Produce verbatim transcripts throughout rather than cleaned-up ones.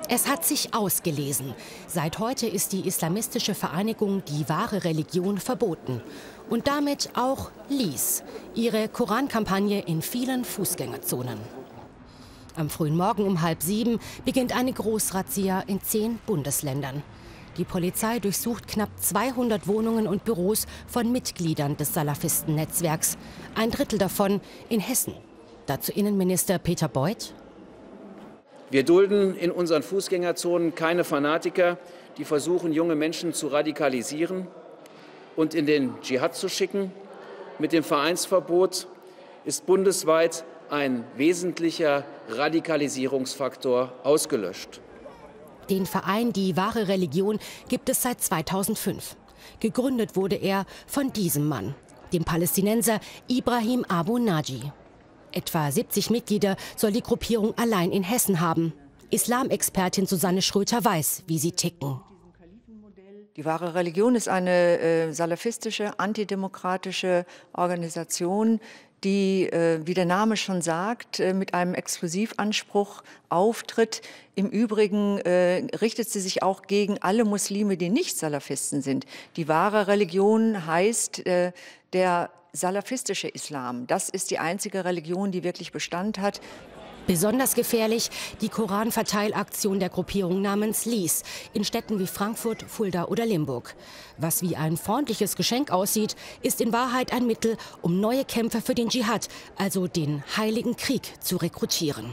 Es hat sich ausgelesen. Seit heute ist die islamistische Vereinigung Die wahre Religion verboten. Und damit auch Lies, ihre Korankampagne in vielen Fußgängerzonen. Am frühen Morgen um halb sieben beginnt eine Großrazzia in zehn Bundesländern. Die Polizei durchsucht knapp zweihundert Wohnungen und Büros von Mitgliedern des Salafisten-Netzwerks. Ein Drittel davon in Hessen. Dazu Innenminister Peter Beuth. Wir dulden in unseren Fußgängerzonen keine Fanatiker, die versuchen, junge Menschen zu radikalisieren und in den Dschihad zu schicken. Mit dem Vereinsverbot ist bundesweit ein wesentlicher Radikalisierungsfaktor ausgelöscht. Den Verein Die wahre Religion gibt es seit zweitausendfünf. Gegründet wurde er von diesem Mann, dem Palästinenser Ibrahim Abu Naji. Etwa siebzig Mitglieder soll die Gruppierung allein in Hessen haben. Islamexpertin Susanne Schröter weiß, wie sie ticken. Die wahre Religion ist eine äh, salafistische, antidemokratische Organisation, die, äh, wie der Name schon sagt, äh, mit einem Exklusivanspruch auftritt. Im Übrigen äh, richtet sie sich auch gegen alle Muslime, die nicht Salafisten sind. Die wahre Religion heißt äh, der salafistische Islam. Das ist die einzige Religion, die wirklich Bestand hat. Besonders gefährlich die Koranverteilaktion der Gruppierung namens Lies in Städten wie Frankfurt, Fulda oder Limburg. Was wie ein freundliches Geschenk aussieht, ist in Wahrheit ein Mittel, um neue Kämpfer für den Dschihad, also den Heiligen Krieg, zu rekrutieren.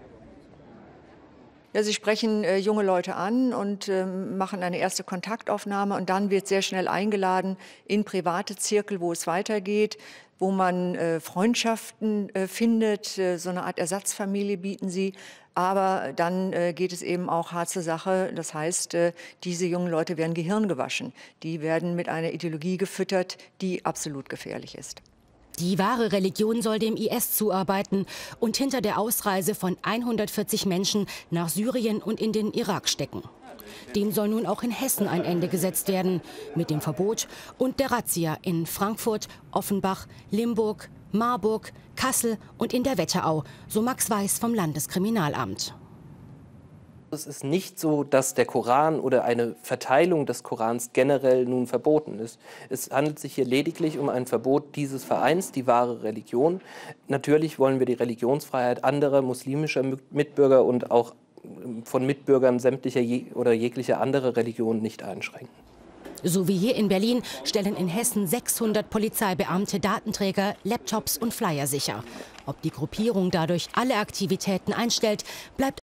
Ja, sie sprechen äh, junge Leute an und äh, machen eine erste Kontaktaufnahme und dann wird sehr schnell eingeladen in private Zirkel, wo es weitergeht, wo man äh, Freundschaften äh, findet, äh, so eine Art Ersatzfamilie bieten sie. Aber dann äh, geht es eben auch hart zur Sache. Das heißt, äh, diese jungen Leute werden Gehirn gewaschen. Die werden mit einer Ideologie gefüttert, die absolut gefährlich ist. Die wahre Religion soll dem I S zuarbeiten und hinter der Ausreise von hundertvierzig Menschen nach Syrien und in den Irak stecken. Dem soll nun auch in Hessen ein Ende gesetzt werden, mit dem Verbot und der Razzia in Frankfurt, Offenbach, Limburg, Marburg, Kassel und in der Wetterau, so Max Weiß vom Landeskriminalamt. Es ist nicht so, dass der Koran oder eine Verteilung des Korans generell nun verboten ist. Es handelt sich hier lediglich um ein Verbot dieses Vereins, die wahre Religion. Natürlich wollen wir die Religionsfreiheit anderer muslimischer Mitbürger und auch von Mitbürgern sämtlicher je oder jeglicher andere Religion nicht einschränken. So wie hier in Berlin stellen in Hessen sechshundert Polizeibeamte Datenträger, Laptops und Flyer sicher. Ob die Gruppierung dadurch alle Aktivitäten einstellt, bleibt